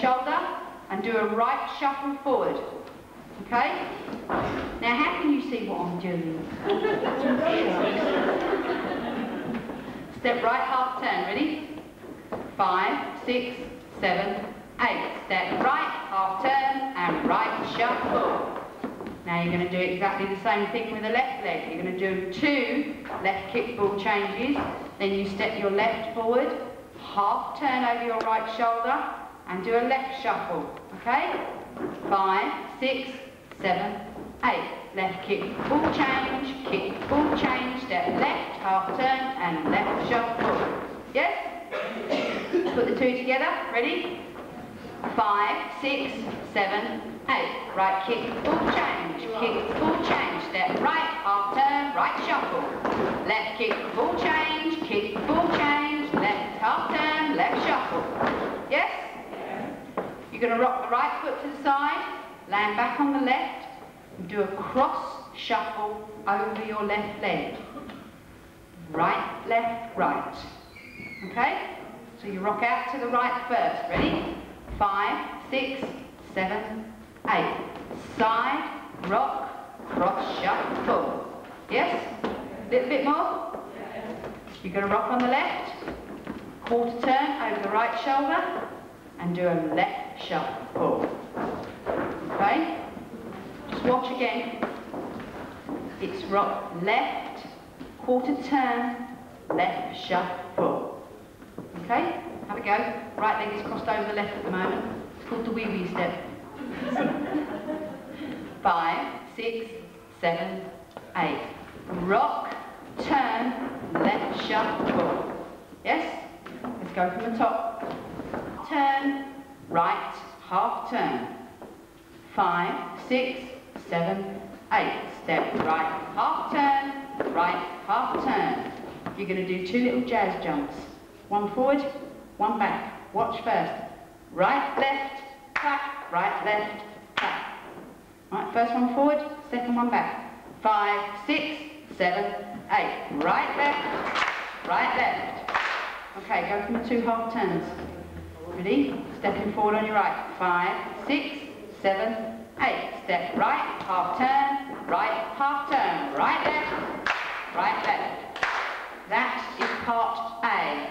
shoulder, and do a right shuffle forward. Okay? Now how can you see what I'm doing? Step right, half turn. Ready? 5, 6, 7, 8. Step right, half turn, and right shuffle. Now you're going to do exactly the same thing with the left leg. You're going to do 2 left kick ball changes, then you step your left forward, half turn over your right shoulder, and do a left shuffle. Okay? 5, 6, 7, 8. Left kick ball change, step left, half turn, and left shuffle. Yes? Put the 2 together. Ready? 5, 6, 7, 8. Right kick, full change, step right, half turn, right shuffle. Left kick, full change, left half turn, left shuffle. Yes? You're going to rock the right foot to the side, land back on the left, and do a cross shuffle over your left leg. Right, left, right. Okay? So you rock out to the right first. Ready? 5, 6, 7, 8. Side, rock, cross, shuffle. Yes? A little bit more? You're going to rock on the left, quarter turn over the right shoulder, and do a left shuffle. Okay? Just watch again. It's rock left, quarter turn, left shuffle. Okay? Have a go. Right leg is crossed over the left at the moment. It's called the wee-wee step. 5, 6, 7, 8. Rock, turn, left shuffle. Yes? Let's go from the top. Turn, right, half turn. 5, 6, 7, 8. Step right, half turn, right, half turn. You're going to do 2 little jazz jumps. 1 forward, 1 back. Watch first. Right, left, tap, right, left, tap. Right, first one forward, second one back. 5, 6, 7, 8. Right, left, right, left. Okay, go from the 2 half turns. Ready? Stepping forward on your right. 5, 6, 7, 8. Step right, half turn, half turn. Right, left, right, left. That is part A.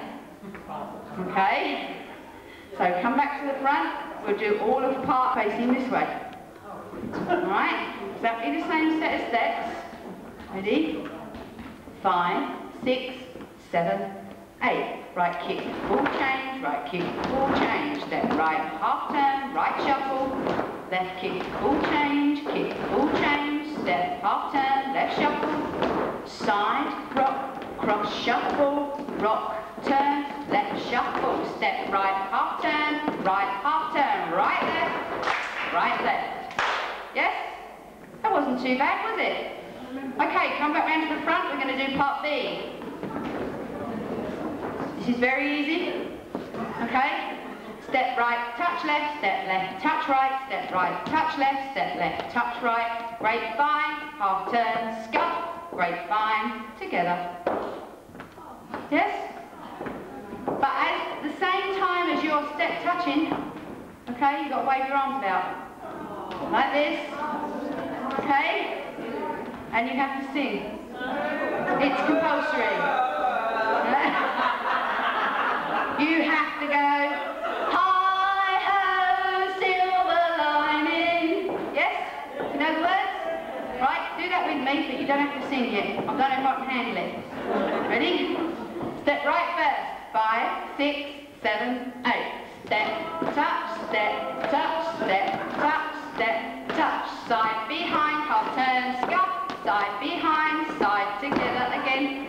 Okay? So come back to the front. We'll do all of part facing this way. Alright? Exactly the same set of steps. Ready? 5, 6, 7, 8. Right kick, full change, right kick, full change. Step right, half turn, right shuffle. Left kick, full change, step half turn, left shuffle. Side, rock, cross shuffle, rock, turn, left shuffle. Step right, half turn, right left. Yes? That wasn't too bad, was it? Okay, come back round to the front. We're going to do part B. This is very easy. Okay? Step right, touch left, step left, touch right, step right, touch left, step left, touch right. Grapevine, half turn, scuff, grapevine, together. Yes? But at the same time as your step touching, okay, you've got to wave your arms about. Like this. Okay? And you have to sing. It's compulsory. You have to go, hi-ho, silver lining. Yes? You know the words? Right, do that with me, but you don't have to sing yet. I don't know if I can handle it. Ready? Step right first. 5, 6, 7, 8. Step, touch, step, touch, step, touch, step, touch. Side behind, half turn, scuff. Side behind, side together again.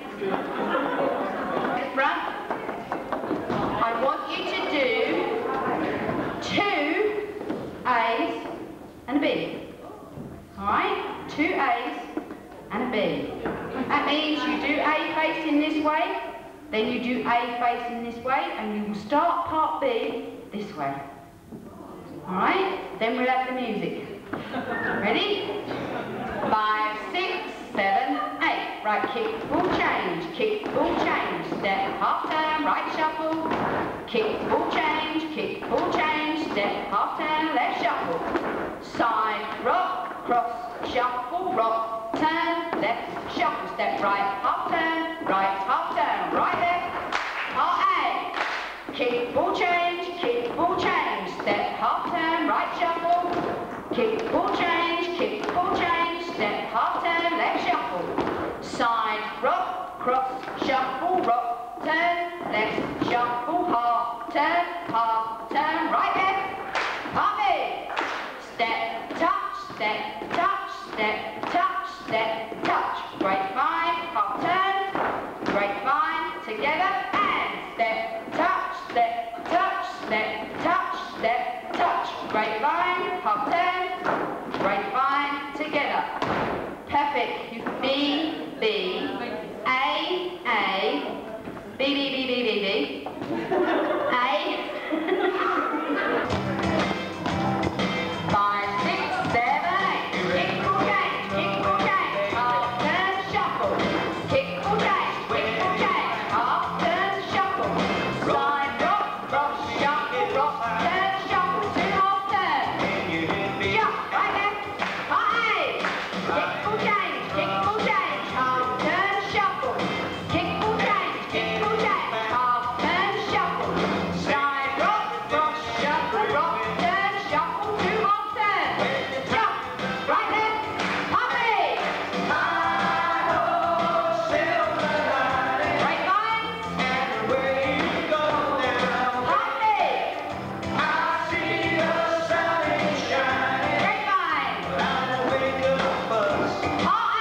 Front. I want you to do 2 A's and a B. Alright? 2 A's and a B. That means you do A facing this way, then you do A facing this way, and you will start part B this way. Alright? Then we'll have the music. Ready? 5, 6, 7, 8. Right kick, full change, step, half turn, right shuffle, kick, full change, step, step, half turn, left shuffle. Side, rock, cross, shuffle, rock, turn, left, shuffle, step right, half turn, right, left, part A. Kick, ball change, step, half turn, right shuffle. Kick, ball change, step, half turn, left shuffle. Side, rock, cross, shuffle, rock, turn, left, shuffle, half turn, right, left, part B. Step, touch, step, touch, step, touch, step, touch. Grapevine, half turn, grapevine, together, and step, touch, step, touch, step, touch, step, touch. Grapevine, half turn, grapevine, together. Perfect. You B, B, A, B, B, B, B, B, B, A. 5, 6, 7, 8. Kick, ball change, half turn, shuffle. Kick, ball change, half turn, shuffle. Side, rock, cross, shuffle, rock, turn, shuffle. 2 half turn. Jump, right left, part A. Kick, ball change, half turn, shuffle. Kick, ball change, half turn, shuffle. Side, rock, cross, shuffle, rock, turn, shuffle. 2 half turn. Jump, right left, part B. Right line, part B. Right line, part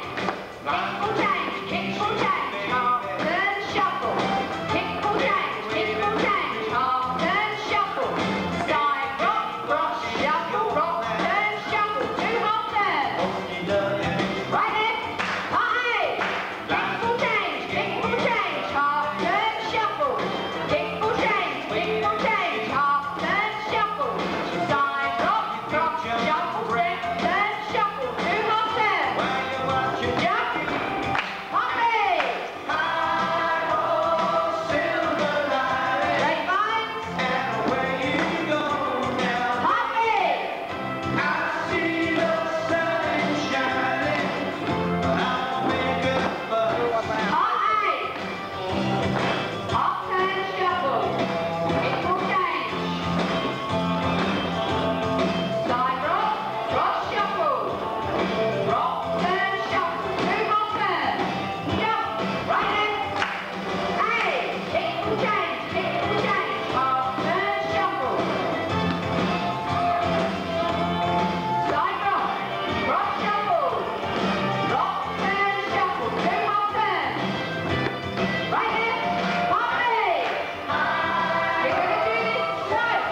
A. Kick, ball change, half turn, shuffle. Kick, ball change, half turn, shuffle. Side, rock, cross, shuffle, rock, turn, shuffle. 2 half turn. Right left, part A. Kick, ball change, half turn, shuffle. Kick, ball change, half turn, shuffle. Side, rock, cross, shuffle, step, turn, shuffle. 2 half turn. Jump, part B. Grapevine, part B. Part A. Half turn, shuffle. Kick, ball change. Side rock, cross shuffle. Rock, turn, shuffle. 2 half turn. Jump, right left. A. Kick, ball change, half turn, shuffle. Side rock, cross shuffle. Rock, turn, shuffle. 2 half turn. Right left, part B. We're going to do this twice.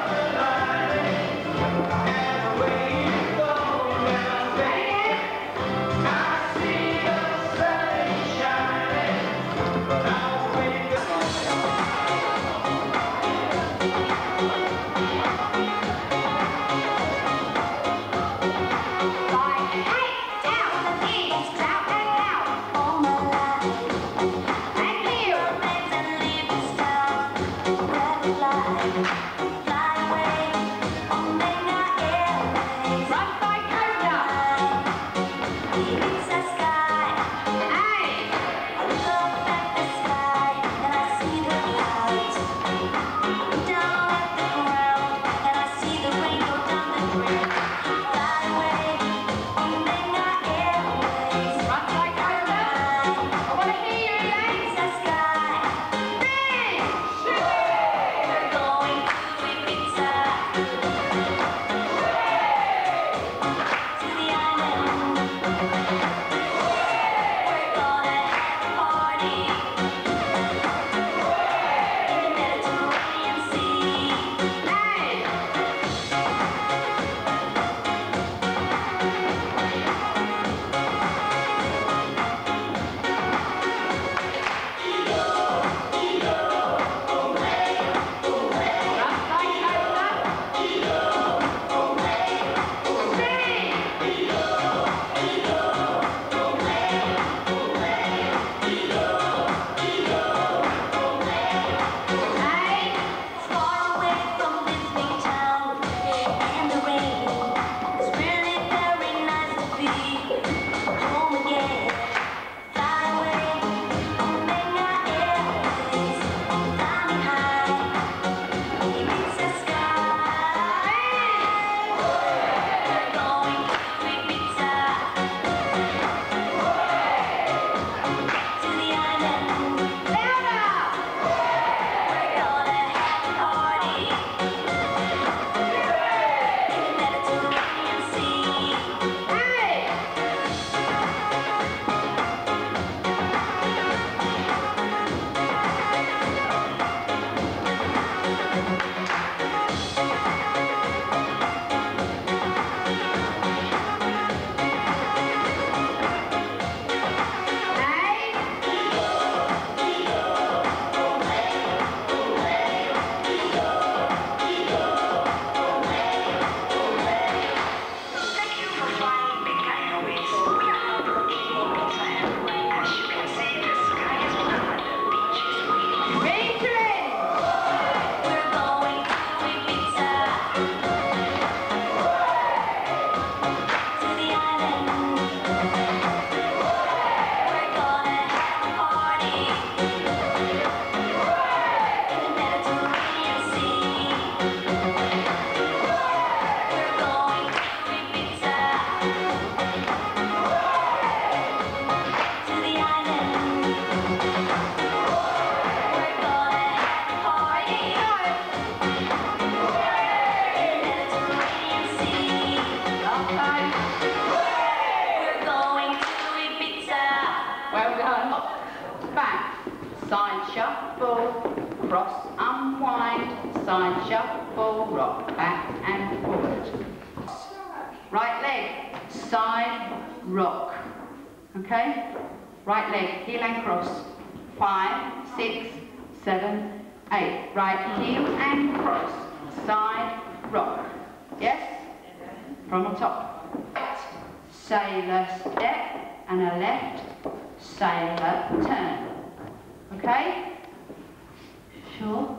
cross, unwind, side shuffle, rock, back and forward. Right leg, side, rock. Okay? Right leg, heel and cross. 5, 6, 7, 8. Right heel and cross, side, rock. Yes? From the top. Sailor step and a left, sailor turn. Okay? Sure?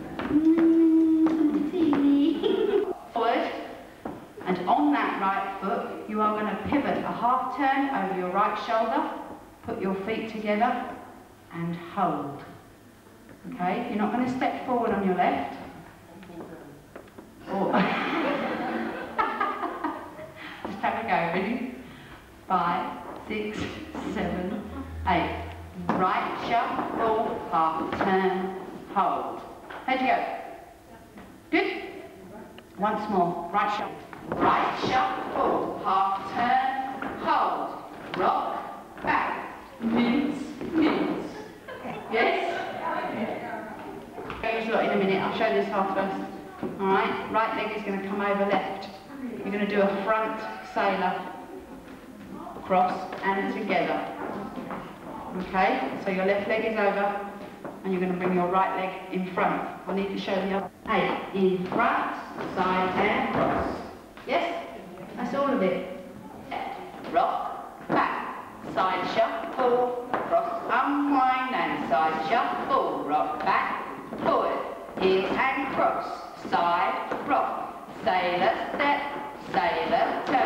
Forward, and on that right foot you are going to pivot a half turn over your right shoulder, put your feet together and hold. Okay? You're not going to step forward on your left. Or just have a go, ready? 5, 6, 7, 8. Right shuffle, half turn, hold. How'd you go? Good? Once more. Right shuffle, half turn, hold. Rock, back. Knees, knees. Yes? Use a lot in a minute. I'll show this half first. Alright? Right leg is going to come over left. You're going to do a front sailor. Cross and together. Okay, so your left leg is over and you're going to bring your right leg in front. I need to show the other. 8 in front, side and cross. Yes? That's all of it. Rock, back, side shuffle, cross, unwind and side shuffle, rock, back, forward, heel and cross, side, rock, sailor step, sailor turn.